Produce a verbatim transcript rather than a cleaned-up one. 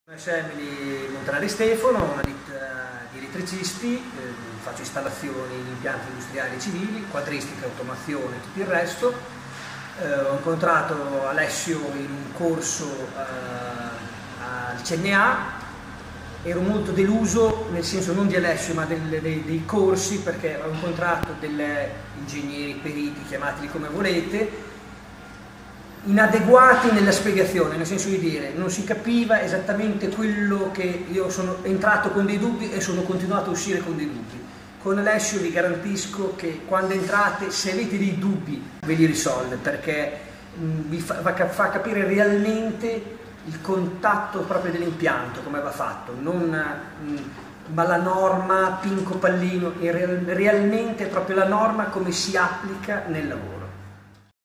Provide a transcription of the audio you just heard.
S Emily Montanari Stefano, una ditta di elettricisti, eh, faccio installazioni in impianti industriali e civili, quadristica, automazione e tutto il resto. Eh, ho incontrato Alessio in un corso eh, al C N A, ero molto deluso, nel senso non di Alessio ma del, dei, dei corsi, perché ho incontrato degli ingegneri, periti, chiamateli come volete, inadeguati nella spiegazione, nel senso di dire non si capiva esattamente quello che io sono entrato con dei dubbi e sono continuato a uscire con dei dubbi. Con Alessio vi garantisco che quando entrate, se avete dei dubbi, ve li risolve, perché mh, vi fa, fa capire realmente il contatto proprio dell'impianto, come va fatto, non mh, ma la norma, pinco pallino, e real, realmente proprio la norma come si applica nel lavoro.